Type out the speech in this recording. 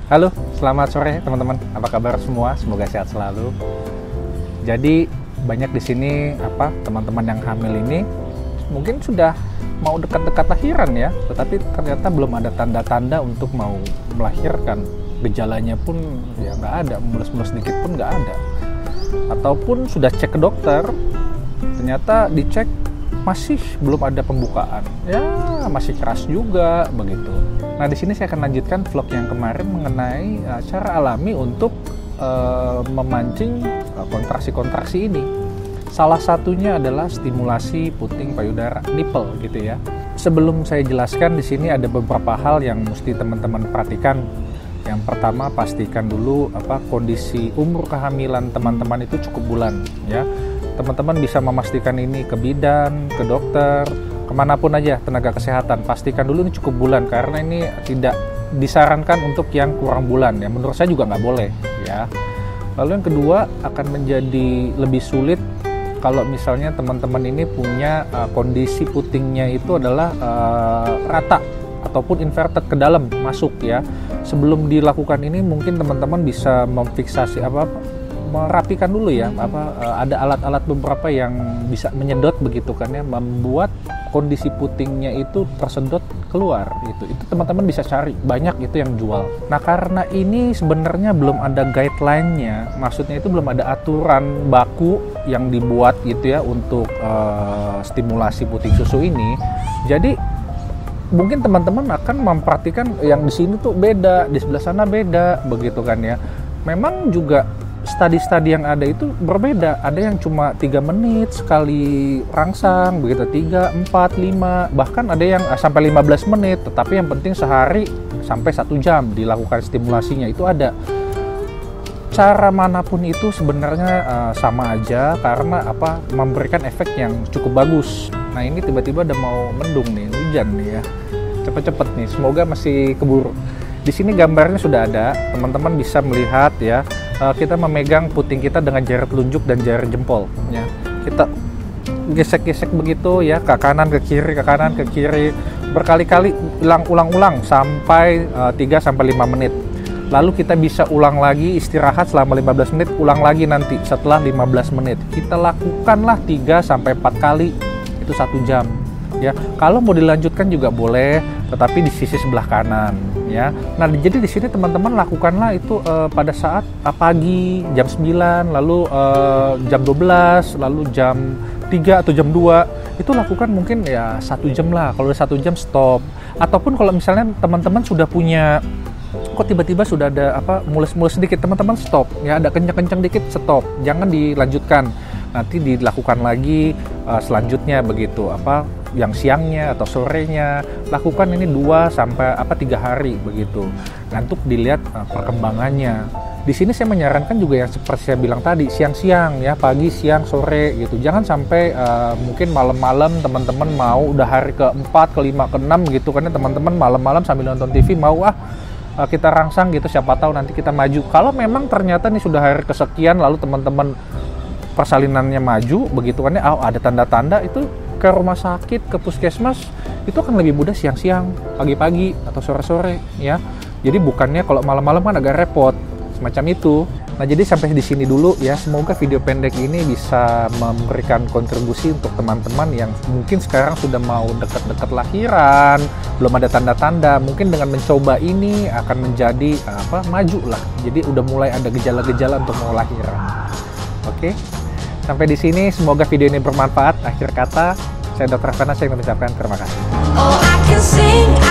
Halo, selamat sore teman-teman. Apa kabar semua? Semoga sehat selalu. Jadi banyak di sini teman-teman yang hamil ini mungkin sudah mau dekat-dekat lahiran ya, tetapi ternyata belum ada tanda-tanda untuk mau melahirkan. Gejalanya pun ya nggak ada, mulus-mulus dikit pun nggak ada. Ataupun sudah cek ke dokter, ternyata dicek masih belum ada pembukaan. Ya masih keras juga begitu. Nah di sini saya akan lanjutkan vlog yang kemarin mengenai cara alami untuk memancing kontraksi-kontraksi ini. Salah satunya adalah stimulasi puting payudara, nipple gitu ya. Sebelum saya jelaskan, di sini ada beberapa hal yang mesti teman-teman perhatikan. Yang pertama, pastikan dulu kondisi umur kehamilan teman-teman itu cukup bulan ya. Teman-teman bisa memastikan ini ke bidan, ke dokter, kemanapun aja tenaga kesehatan. Pastikan dulu ini cukup bulan, karena ini tidak disarankan untuk yang kurang bulan ya. Menurut saya juga nggak boleh ya. Lalu yang kedua, akan menjadi lebih sulit kalau misalnya teman-teman ini punya kondisi putingnya itu adalah rata ataupun inverted ke dalam masuk ya. Sebelum dilakukan ini mungkin teman-teman bisa memfiksasi merapikan dulu ya, ada alat-alat beberapa yang bisa menyedot begitu kan ya, membuat kondisi putingnya itu tersedot keluar itu teman-teman bisa cari, banyak itu yang jual. Nah karena ini sebenarnya belum ada guideline-nya, maksudnya itu belum ada aturan baku yang dibuat gitu ya untuk stimulasi puting susu ini. Jadi mungkin teman-teman akan memperhatikan yang di sini tuh beda, di sebelah sana beda begitu kan ya. Memang juga studi-studi yang ada itu berbeda. Ada yang cuma 3 menit sekali rangsang begitu, 3, 4, 5, bahkan ada yang sampai 15 menit, tetapi yang penting sehari sampai 1 jam dilakukan stimulasinya itu ada. Cara manapun itu sebenarnya sama aja, karena memberikan efek yang cukup bagus. Nah ini tiba-tiba udah mau mendung nih, hujan nih ya, cepet-cepet nih, semoga masih keburu. Di sini gambarnya sudah ada, teman-teman bisa melihat ya. Kita memegang puting kita dengan jari telunjuk dan jari jempol ya. Kita gesek-gesek begitu ya, ke kanan ke kiri, ke kanan ke kiri, berkali-kali, ulang-ulang sampai 3-5 menit. Lalu kita bisa ulang lagi, istirahat selama 15 menit, ulang lagi nanti setelah 15 menit. Kita lakukanlah 3-4 kali, itu 1 jam ya. Kalau mau dilanjutkan juga boleh, tetapi di sisi sebelah kanan ya. Nah jadi di sini teman-teman lakukanlah itu pada saat pagi jam 9, lalu jam 12, lalu jam 3 atau jam 2. Itu lakukan mungkin ya 1 jam lah. Kalau udah 1 jam stop. Ataupun kalau misalnya teman-teman sudah punya, kok tiba-tiba sudah ada mulus-mulus sedikit, teman-teman stop ya. Ada kencang-kencang dikit, stop, jangan dilanjutkan. Nanti dilakukan lagi selanjutnya begitu, yang siangnya atau sorenya. Lakukan ini 2-3 hari begitu. Nah, untuk dilihat perkembangannya. Di sini saya menyarankan juga yang seperti saya bilang tadi, siang-siang ya, pagi, siang, sore gitu. Jangan sampai mungkin malam-malam teman-teman mau udah hari ke-4, ke-5, ke-6 gitu kan ya, teman-teman malam-malam sambil nonton TV mau kita rangsang gitu, siapa tahu nanti kita maju. Kalau memang ternyata nih sudah hari kesekian lalu teman-teman persalinannya maju begitu kan ya, ada tanda-tanda, itu ke rumah sakit, ke puskesmas itu akan lebih mudah siang-siang, pagi-pagi atau sore-sore ya. Jadi bukannya kalau malam-malam kan agak repot semacam itu. Nah jadi sampai di sini dulu ya. Semoga video pendek ini bisa memberikan kontribusi untuk teman-teman yang mungkin sekarang sudah mau dekat-dekat lahiran, belum ada tanda-tanda. Mungkin dengan mencoba ini akan menjadi maju lah. Jadi udah mulai ada gejala-gejala untuk mau lahiran. Oke. Sampai di sini, semoga video ini bermanfaat. Akhir kata, saya Dr. Fana, saya mengucapkan terima kasih.